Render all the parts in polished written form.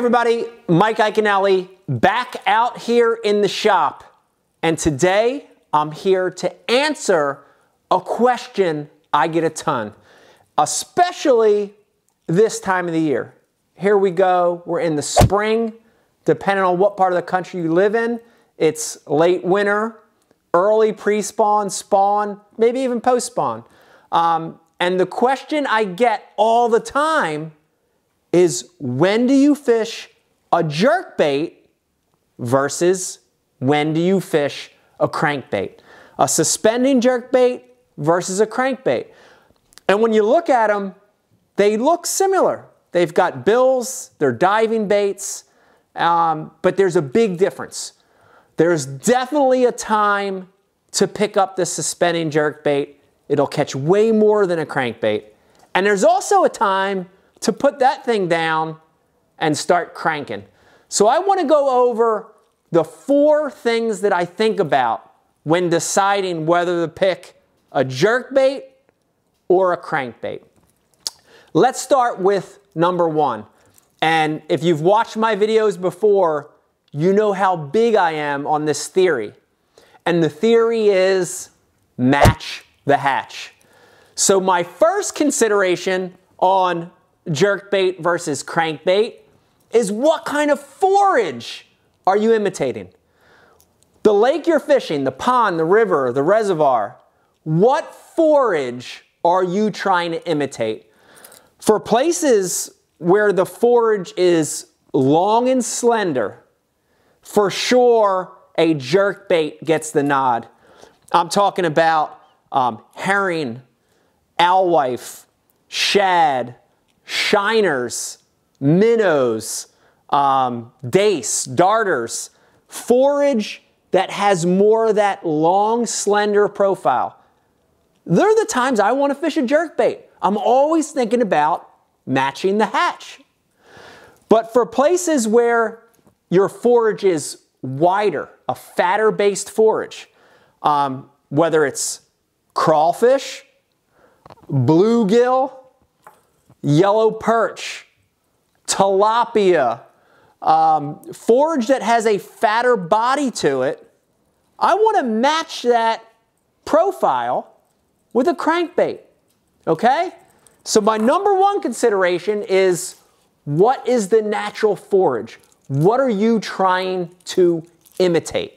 everybody, Mike Iaconelli back out here in the shop, and today I'm here to answer a question I get a ton, especially this time of the year. Here we go, we're in the spring, depending on what part of the country you live in. It's late winter, early pre-spawn, spawn, maybe even post-spawn. And the question I get all the time is, when do you fish a jerkbait versus when do you fish a crankbait? A suspending jerkbait versus a crankbait. And when you look at them, they look similar. They've got bills, they're diving baits, but there's a big difference. There's definitely a time to pick up the suspending jerkbait. It'll catch way more than a crankbait. And there's also a time to put that thing down and start cranking. So I want to go over the 4 things that I think about when deciding whether to pick a jerkbait or a crankbait. Let's start with number 1. And if you've watched my videos before, you know how big I am on this theory. And the theory is match the hatch. So my first consideration on jerkbait versus crankbait is, what kind of forage are you imitating? The lake you're fishing, the pond, the river, the reservoir, what forage are you trying to imitate? For places where the forage is long and slender, for sure a jerkbait gets the nod. I'm talking about herring, alewife, shad, shiners, minnows, dace, darters, forage that has more of that long, slender profile. They're the times I want to fish a jerkbait. I'm always thinking about matching the hatch. But for places where your forage is wider, a fatter based forage, whether it's crawfish, bluegill, yellow perch, tilapia, forage that has a fatter body to it, I want to match that profile with a crankbait, okay? So my number 1 consideration is, what is the natural forage? What are you trying to imitate?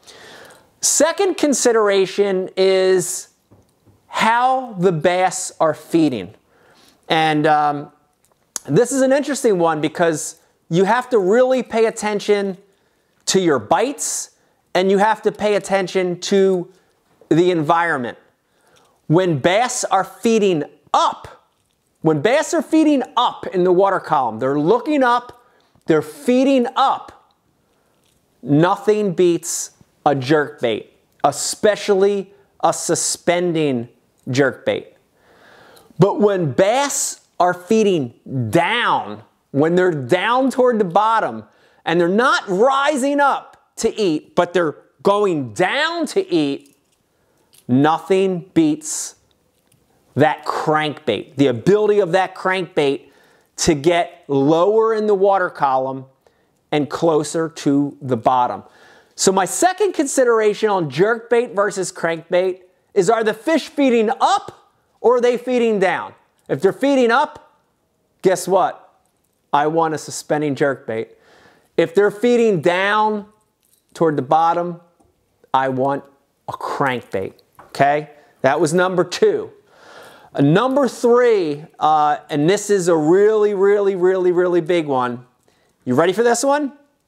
Second consideration is how the bass are feeding. And this is an interesting one because you have to really pay attention to your bites, and you have to pay attention to the environment. When bass are feeding up, in the water column, they're looking up, they're feeding up, nothing beats a jerkbait, especially a suspending jerkbait. But when bass are feeding down, when they're down toward the bottom and they're not rising up to eat, but they're going down to eat, nothing beats that crankbait, the ability of that crankbait to get lower in the water column and closer to the bottom. So my second consideration on jerkbait versus crankbait is, are the fish feeding up or are they feeding down? If they're feeding up, guess what? I want a suspending jerkbait. If they're feeding down toward the bottom, I want a crankbait, okay? That was number 2. Number 3, and this is a really big one. You ready for this one?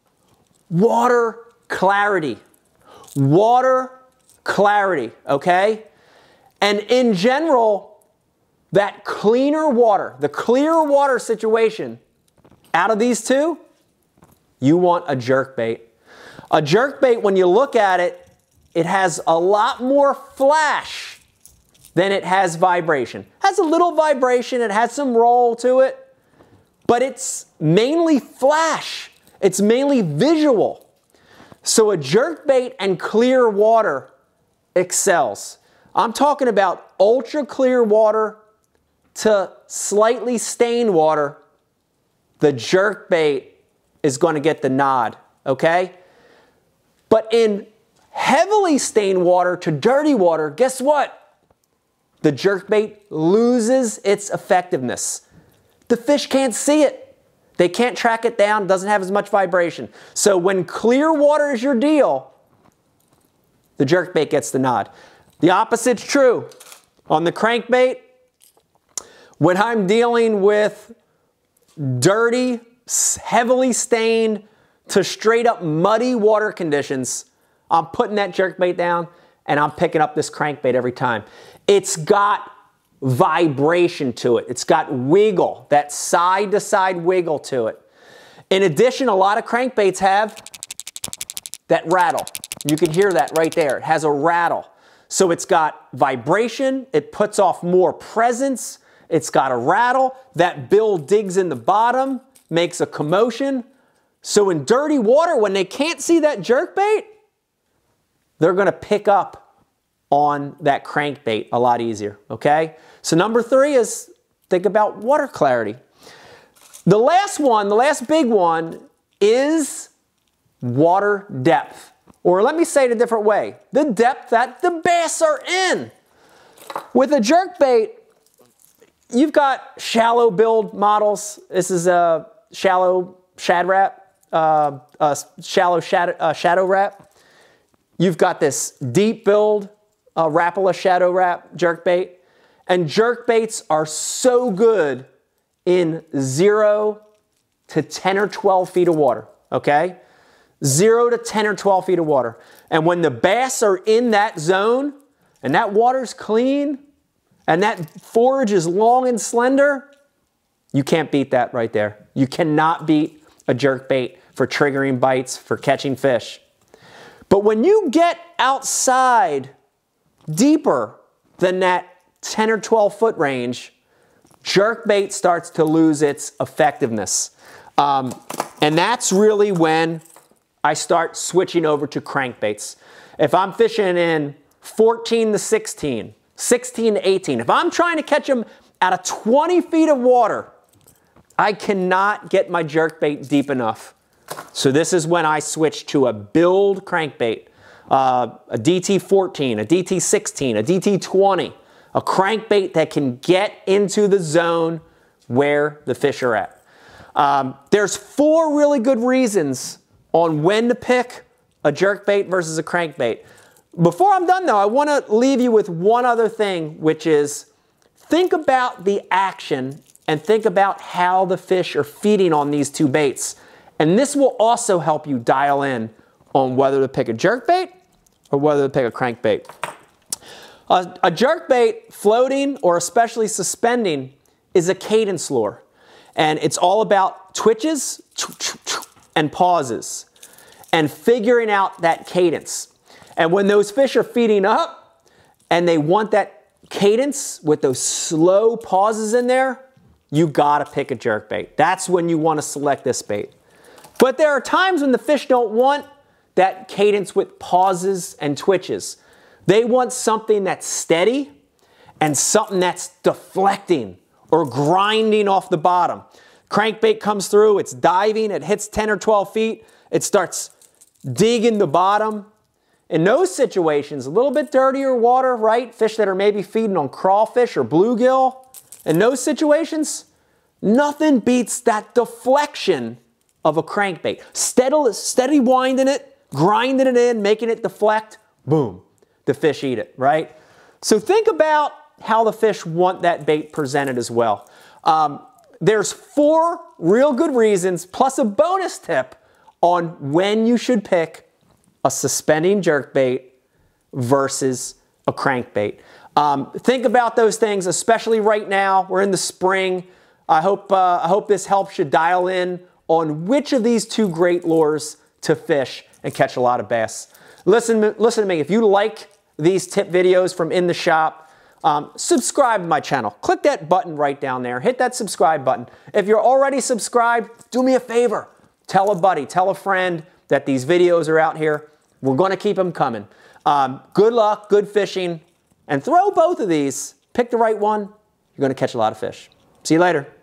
Water clarity. Water clarity, okay? And in general, that cleaner water, the clear water situation, out of these 2, you want a jerkbait. A jerkbait, when you look at it, it has a lot more flash than it has vibration. It has a little vibration, it has some roll to it, but it's mainly flash. It's mainly visual. So a jerkbait and clear water excels. I'm talking about ultra clear water to slightly stained water. The jerkbait is going to get the nod, okay? But in heavily stained water to dirty water, guess what? The jerkbait loses its effectiveness. The fish can't see it. They can't track it down, doesn't have as much vibration. So when clear water is your deal, the jerkbait gets the nod. The opposite's true. On the crankbait, when I'm dealing with dirty, heavily stained to straight up muddy water conditions, I'm putting that jerkbait down and I'm picking up this crankbait every time. It's got vibration to it. It's got wiggle, that side to side wiggle to it. In addition, a lot of crankbaits have that rattle. You can hear that right there. It has a rattle. So it's got vibration. It puts off more presence. It's got a rattle. That bill digs in the bottom, makes a commotion. So in dirty water, when they can't see that jerkbait, they're going to pick up on that crankbait a lot easier, okay? So number 3 is think about water clarity. The last one, the last big one is water depth. Or let me say it a different way, the depth that the bass are in. With a jerkbait, you've got shallow build models. This is a shallow shad wrap, shallow shadow wrap. You've got this deep build Rapala shadow wrap jerkbait. And jerkbaits are so good in 0 to 10 or 12 feet of water, okay? 0 to 10 or 12 feet of water. And when the bass are in that zone, and that water's clean, and that forage is long and slender, you can't beat that right there. You cannot beat a jerkbait for triggering bites, for catching fish. But when you get outside deeper than that 10 or 12 foot range, jerkbait starts to lose its effectiveness. And that's really when I start switching over to crankbaits. If I'm fishing in 14 to 16, 16 to 18, if I'm trying to catch them out of 20 feet of water, I cannot get my jerkbait deep enough. So this is when I switch to a build crankbait, a DT14, a DT16, a DT20, a crankbait that can get into the zone where the fish are at. There's 4 really good reasons on when to pick a jerkbait versus a crankbait. Before I'm done though, I want to leave you with one other thing, which is think about the action and think about how the fish are feeding on these 2 baits. And this will also help you dial in on whether to pick a jerkbait or whether to pick a crankbait. A jerkbait floating or especially suspending is a cadence lure. And it's all about twitches and pauses and figuring out that cadence. And when those fish are feeding up and they want that cadence with those slow pauses in there, you gotta pick a jerkbait. That's when you wanna select this bait. But there are times when the fish don't want that cadence with pauses and twitches. They want something that's steady and something that's deflecting or grinding off the bottom. Crankbait comes through, it's diving, it hits 10 or 12 feet, it starts digging the bottom. In those situations, a little bit dirtier water, right? Fish that are maybe feeding on crawfish or bluegill. In those situations, nothing beats that deflection of a crankbait. Steady winding it, grinding it in, making it deflect, boom, the fish eat it, right? So think about how the fish want that bait presented as well. There's 4 real good reasons, plus a bonus tip on when you should pick a suspending jerkbait versus a crankbait. Think about those things, especially right now. We're in the spring. I hope this helps you dial in on which of these 2 great lures to fish and catch a lot of bass. Listen to me. If you like these tip videos from In the Shop, subscribe to my channel. Click that button right down there. Hit that subscribe button. If you're already subscribed, do me a favor. Tell a buddy, tell a friend that these videos are out here. We're going to keep them coming. Good luck, good fishing, and throw both of these. Pick the right one. You're going to catch a lot of fish. See you later.